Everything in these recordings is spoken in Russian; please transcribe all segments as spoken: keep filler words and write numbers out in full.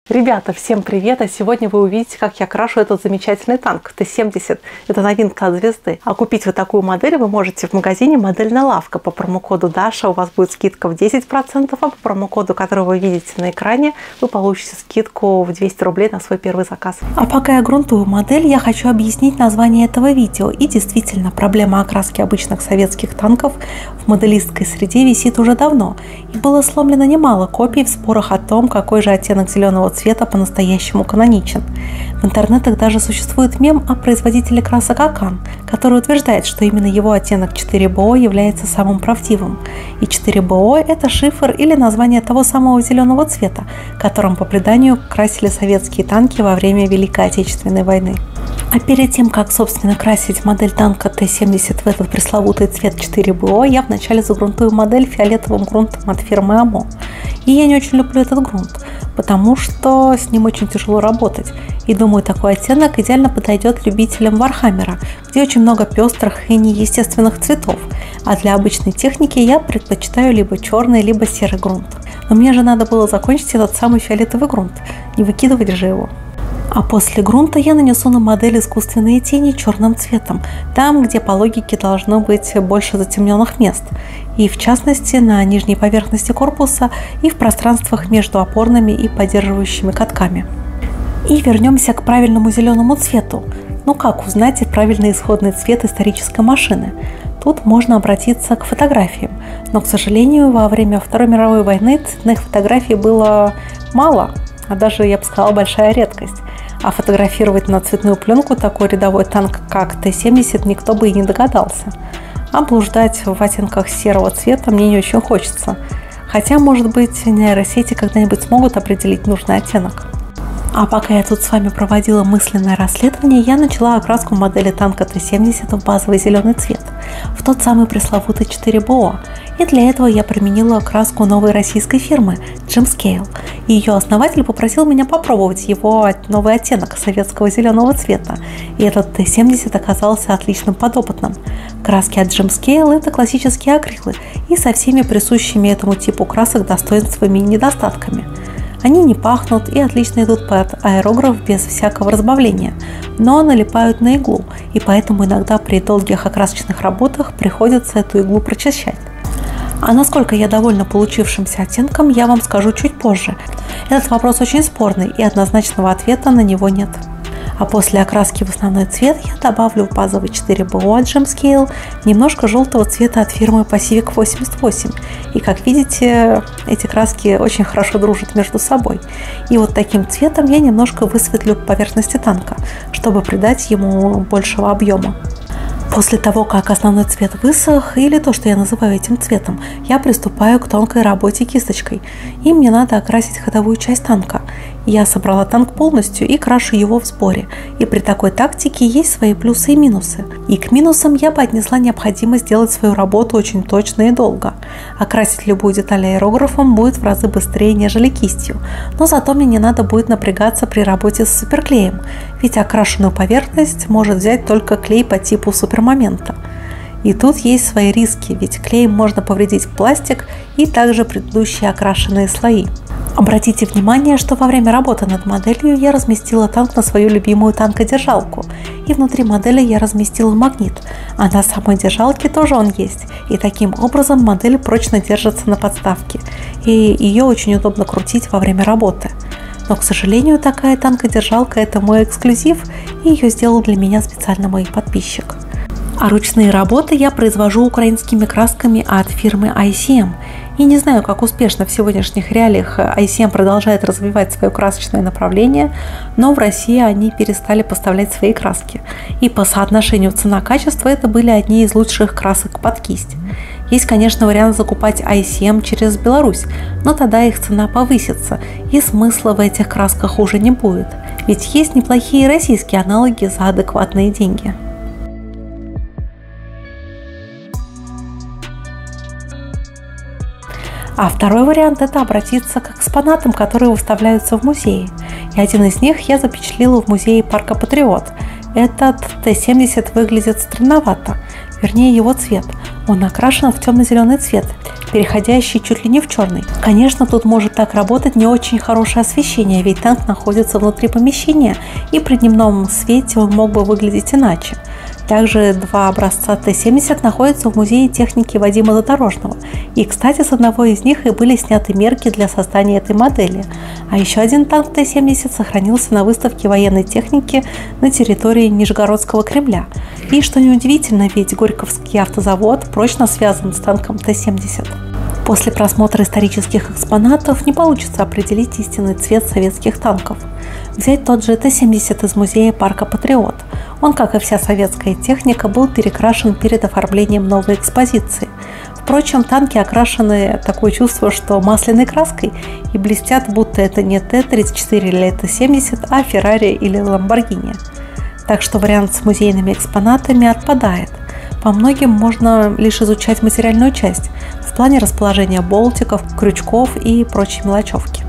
Ребята, всем привет! А сегодня вы увидите, как я крашу этот замечательный танк Т семьдесят. Это новинка от Звезды. А купить вот такую модель вы можете в магазине «Модельная лавка». По промокоду Даша у вас будет скидка в десять процентов, а по промокоду, который вы видите на экране, вы получите скидку в двести рублей на свой первый заказ. А пока я грунтую модель, я хочу объяснить название этого видео. И действительно, проблема окраски обычных советских танков в моделистской среде висит уже давно. И было сломлено немало копий в спорах о том, какой же оттенок зеленого цвета по-настоящему каноничен. В интернетах даже существует мем о производителе красок Акан, который утверждает, что именно его оттенок четыре бэ о является самым правдивым. И четыре бэ о – это шифр или название того самого зеленого цвета, которым по преданию красили советские танки во время Великой Отечественной войны. А перед тем, как, собственно, красить модель танка Т семьдесят в этот пресловутый цвет четыре бэ о, я вначале загрунтую модель фиолетовым грунтом от фирмы АМО. И я не очень люблю этот грунт, потому что с ним очень тяжело работать. И думаю, такой оттенок идеально подойдет любителям Вархаммера, где очень много пестрых и неестественных цветов. А для обычной техники я предпочитаю либо черный, либо серый грунт. Но мне же надо было закончить этот самый фиолетовый грунт, не выкидывать же его. А после грунта я нанесу на модель искусственные тени черным цветом, там, где по логике должно быть больше затемненных мест, и в частности на нижней поверхности корпуса и в пространствах между опорными и поддерживающими катками. И вернемся к правильному зеленому цвету. Ну как узнать правильный исходный цвет исторической машины? Тут можно обратиться к фотографиям, но, к сожалению, во время Второй мировой войны цветных фотографий было мало, а даже, я бы сказала, большая редкость. А фотографировать на цветную пленку такой рядовой танк, как Т семьдесят, никто бы и не догадался. А блуждать в оттенках серого цвета мне не очень хочется. Хотя, может быть, нейросети когда-нибудь смогут определить нужный оттенок. А пока я тут с вами проводила мысленное расследование, я начала окраску модели танка Т семьдесят в базовый зеленый цвет, в тот самый пресловутый четыре бэ о. И для этого я применила окраску новой российской фирмы Gemscale. И ее основатель попросил меня попробовать его новый оттенок советского зеленого цвета. И этот Т семьдесят оказался отличным подопытным. Краски от Gemscale – это классические акрилы и со всеми присущими этому типу красок достоинствами и недостатками. Они не пахнут и отлично идут под аэрограф без всякого разбавления, но налипают на иглу, и поэтому иногда при долгих окрасочных работах приходится эту иглу прочищать. А насколько я довольна получившимся оттенком, я вам скажу чуть позже. Этот вопрос очень спорный, и однозначного ответа на него нет. А после окраски в основной цвет я добавлю в базовый четыре бэ о от Gemscale немножко желтого цвета от фирмы Pacific восемьдесят восемь. И как видите, эти краски очень хорошо дружат между собой. И вот таким цветом я немножко высветлю поверхности танка, чтобы придать ему большего объема. После того, как основной цвет высох, или то, что я называю этим цветом, я приступаю к тонкой работе кисточкой. И мне надо окрасить ходовую часть танка. Я собрала танк полностью и крашу его в сборе. И при такой тактике есть свои плюсы и минусы. И к минусам я бы отнесла необходимость сделать свою работу очень точно и долго. Окрасить любую деталь аэрографом будет в разы быстрее, нежели кистью. Но зато мне не надо будет напрягаться при работе с суперклеем. Ведь окрашенную поверхность может взять только клей по типу супермомента. И тут есть свои риски, ведь клеем можно повредить пластик и также предыдущие окрашенные слои. Обратите внимание, что во время работы над моделью я разместила танк на свою любимую танкодержалку. И внутри модели я разместила магнит, а на самой держалке тоже он есть. И таким образом модель прочно держится на подставке, и ее очень удобно крутить во время работы. Но, к сожалению, такая танкодержалка – это мой эксклюзив, и ее сделал для меня специально мой подписчик. А ручные работы я произвожу украинскими красками от фирмы ай си эм. И не знаю, как успешно в сегодняшних реалиях ай си эм продолжает развивать свое красочное направление, но в России они перестали поставлять свои краски. И по соотношению цена-качество это были одни из лучших красок под кисть. Есть, конечно, вариант закупать ай си эм через Беларусь, но тогда их цена повысится, и смысла в этих красках уже не будет. Ведь есть неплохие российские аналоги за адекватные деньги. А второй вариант – это обратиться к экспонатам, которые выставляются в музее. И один из них я запечатлела в музее парка Патриот. Этот Т семьдесят выглядит странновато, вернее его цвет. Он окрашен в темно-зеленый цвет, переходящий чуть ли не в черный. Конечно, тут может так работать не очень хорошее освещение, ведь танк находится внутри помещения, и при дневном свете он мог бы выглядеть иначе. Также два образца Т семьдесят находятся в музее техники Вадима Задорожного. И, кстати, с одного из них и были сняты мерки для создания этой модели. А еще один танк Т семьдесят сохранился на выставке военной техники на территории Нижегородского Кремля. И, что неудивительно, ведь Горьковский автозавод прочно связан с танком Т семьдесят. После просмотра исторических экспонатов не получится определить истинный цвет советских танков. Взять тот же Т семьдесят из музея парка «Патриот». Он, как и вся советская техника, был перекрашен перед оформлением новой экспозиции. Впрочем, танки окрашены, такое чувство, что масляной краской, и блестят, будто это не Т тридцать четыре или Т семьдесят, а Феррари или Ламборгини. Так что вариант с музейными экспонатами отпадает. По многим можно лишь изучать материальную часть в плане расположения болтиков, крючков и прочей мелочевки.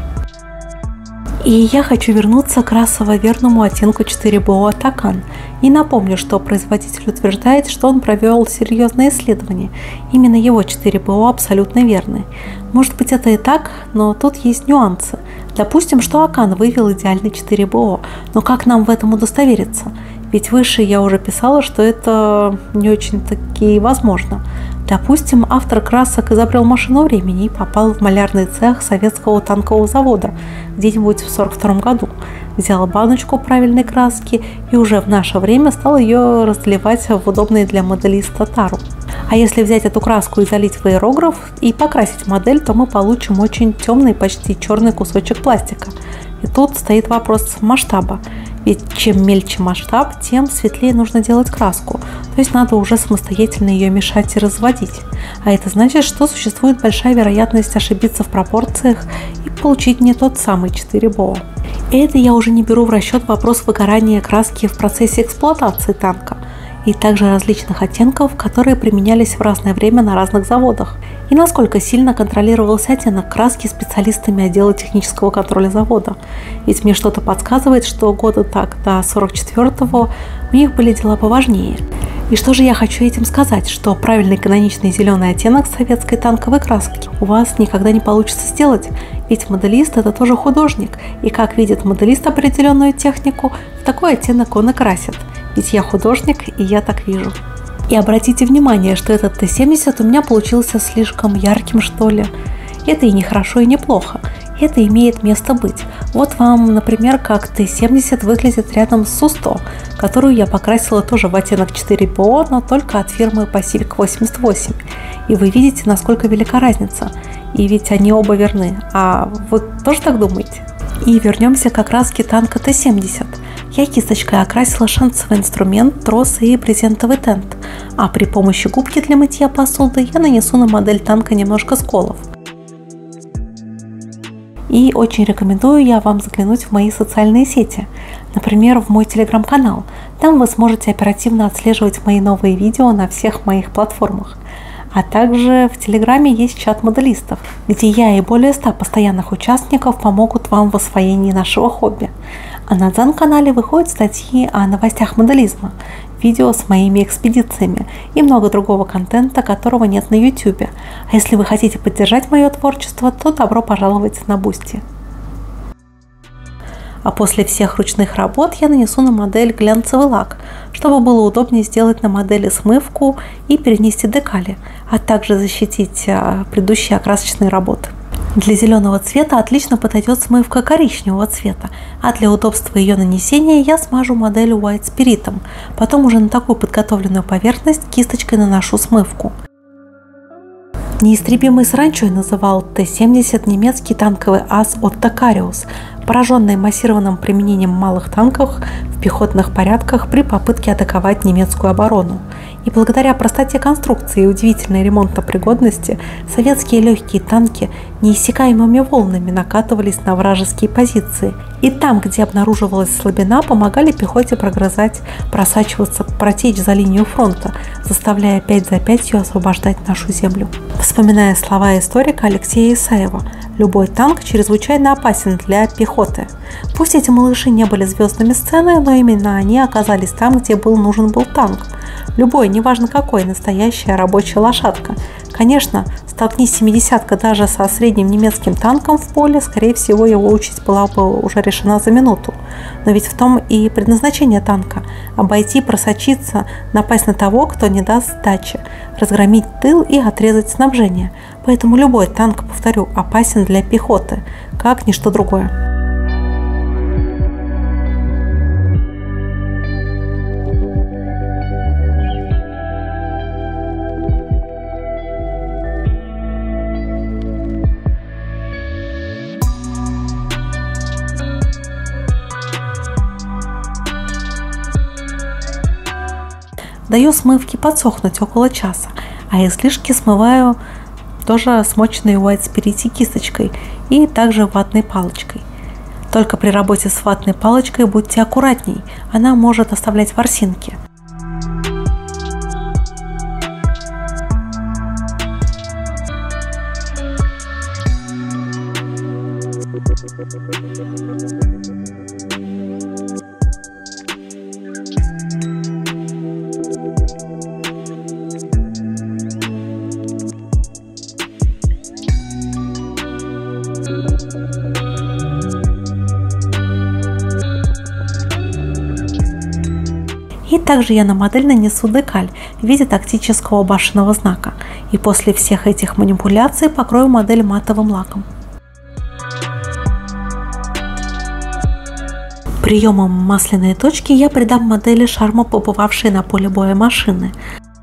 И я хочу вернуться к расово-верному оттенку четыре бэ о Такан. И напомню, что производитель утверждает, что он провел серьезные исследования. Именно его четыре бэ о абсолютно верны. Может быть, это и так, но тут есть нюансы. Допустим, что Акан вывел идеальный четыре бэ о, но как нам в этом удостовериться? Ведь выше я уже писала, что это не очень-таки возможно. Допустим, автор красок изобрел машину времени и попал в малярный цех советского танкового завода где-нибудь в сорок втором году. Взял баночку правильной краски и уже в наше время стал ее разливать в удобные для моделиста тару. А если взять эту краску и залить в аэрограф и покрасить модель, то мы получим очень темный, почти черный кусочек пластика. И тут стоит вопрос масштаба. Ведь чем мельче масштаб, тем светлее нужно делать краску. То есть надо уже самостоятельно ее мешать и разводить. А это значит, что существует большая вероятность ошибиться в пропорциях и получить не тот самый четыре бэ о. И это я уже не беру в расчет вопрос выгорания краски в процессе эксплуатации танка. И также различных оттенков, которые применялись в разное время на разных заводах. И насколько сильно контролировался оттенок краски специалистами отдела технического контроля завода. Ведь мне что-то подсказывает, что года так до сорок четвёртого у них были дела поважнее. И что же я хочу этим сказать? Что правильный каноничный зеленый оттенок советской танковой краски у вас никогда не получится сделать. Ведь моделист – это тоже художник. И как видит моделист определенную технику, в такой оттенок он и красит. Ведь я художник, и я так вижу. И обратите внимание, что этот Т семьдесят у меня получился слишком ярким, что ли. Это и не хорошо, и не плохо. Это имеет место быть. Вот вам, например, как Т семьдесят выглядит рядом с Су сто, которую я покрасила тоже в оттенок четыре бэ о, но только от фирмы Pacific восемьдесят восемь. И вы видите, насколько велика разница. И ведь они оба верны. А вы тоже так думаете? И вернемся к окраске танка Т семьдесят. Я кисточкой окрасила шансовый инструмент, трос и брезентовый тент, а при помощи губки для мытья посуды я нанесу на модель танка немножко сколов. И очень рекомендую я вам заглянуть в мои социальные сети, например, в мой телеграм-канал. Там вы сможете оперативно отслеживать мои новые видео на всех моих платформах. А также в Телеграме есть чат моделистов, где я и более ста постоянных участников помогут вам в освоении нашего хобби. А на Дзен-канале выходят статьи о новостях моделизма, видео с моими экспедициями и много другого контента, которого нет на ютубе. А если вы хотите поддержать мое творчество, то добро пожаловать на Бусти. А после всех ручных работ я нанесу на модель глянцевый лак, чтобы было удобнее сделать на модели смывку и перенести декали, а также защитить предыдущие окрасочные работы. Для зеленого цвета отлично подойдет смывка коричневого цвета, а для удобства ее нанесения я смажу модель White Spirit, потом уже на такую подготовленную поверхность кисточкой наношу смывку. Неистребимый саранчой называл Т семьдесят немецкий танковый ас Отто Кариус, пораженный массированным применением малых танков в пехотных порядках при попытке атаковать немецкую оборону. И благодаря простоте конструкции и удивительной ремонтопригодности советские легкие танки неиссякаемыми волнами накатывались на вражеские позиции. И там, где обнаруживалась слабина, помогали пехоте прогрызать, просачиваться, протечь за линию фронта, заставляя пять за пятью освобождать нашу землю. Вспоминая слова историка Алексея Исаева, Любой танк чрезвычайно опасен для пехоты. Пусть эти малыши не были звездными сцены, но именно они оказались там, где был нужен был танк. Любой, неважно какой, настоящая рабочая лошадка. Конечно, столкнись семидесятка даже со средним немецким танком в поле, скорее всего, его участь была бы уже решена за минуту. Но ведь в том и предназначение танка – обойти, просочиться, напасть на того, кто не даст сдачи, разгромить тыл и отрезать снабжение. Поэтому любой танк, повторю, опасен для пехоты, как ничто другое. Даю смывке подсохнуть около часа, а излишки смываю тоже смоченной White Spirit кисточкой и также ватной палочкой. Только при работе с ватной палочкой будьте аккуратней, она может оставлять ворсинки. И также я на модель нанесу декаль в виде тактического башенного знака. И после всех этих манипуляций покрою модель матовым лаком. Приемом масляной точки я придам модели шарма, побывавшей на поле боя машины.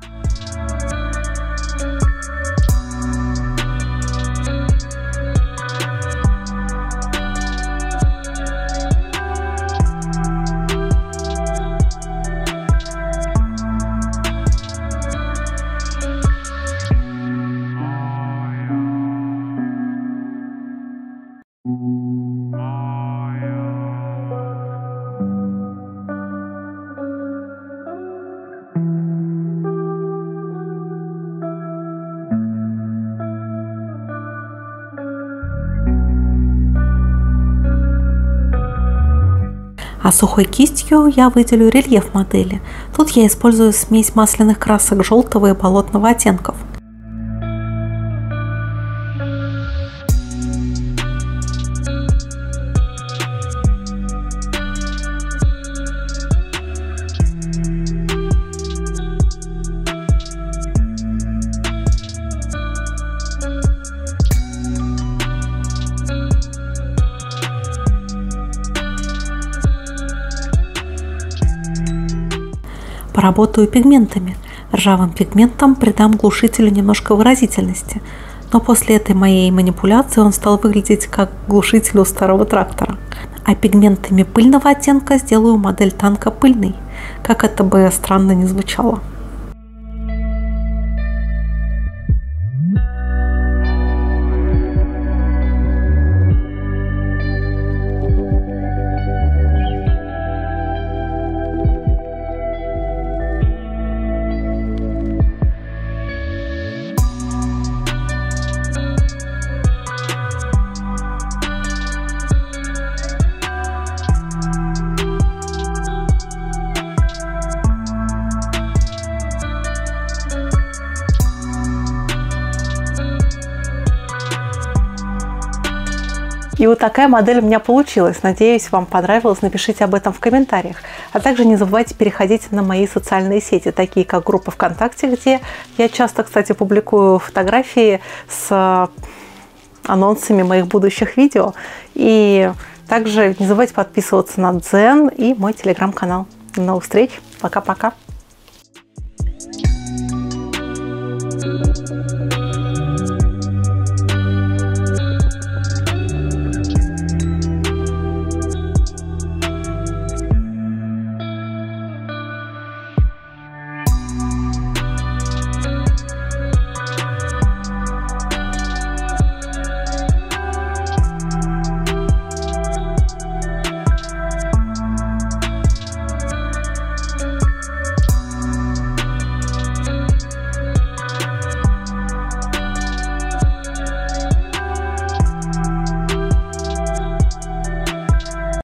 А сухой кистью я выделю рельеф модели. Тут я использую смесь масляных красок желтого и болотного оттенков. Поработаю пигментами. Ржавым пигментом придам глушителю немножко выразительности, но после этой моей манипуляции он стал выглядеть как глушитель у старого трактора. А пигментами пыльного оттенка сделаю модель танка пыльной, как это бы странно ни звучало. И вот такая модель у меня получилась. Надеюсь, вам понравилось. Напишите об этом в комментариях. А также не забывайте переходить на мои социальные сети, такие как группа ВКонтакте, где я часто, кстати, публикую фотографии с анонсами моих будущих видео. И также не забывайте подписываться на Дзен и мой телеграм-канал. До новых встреч. Пока-пока.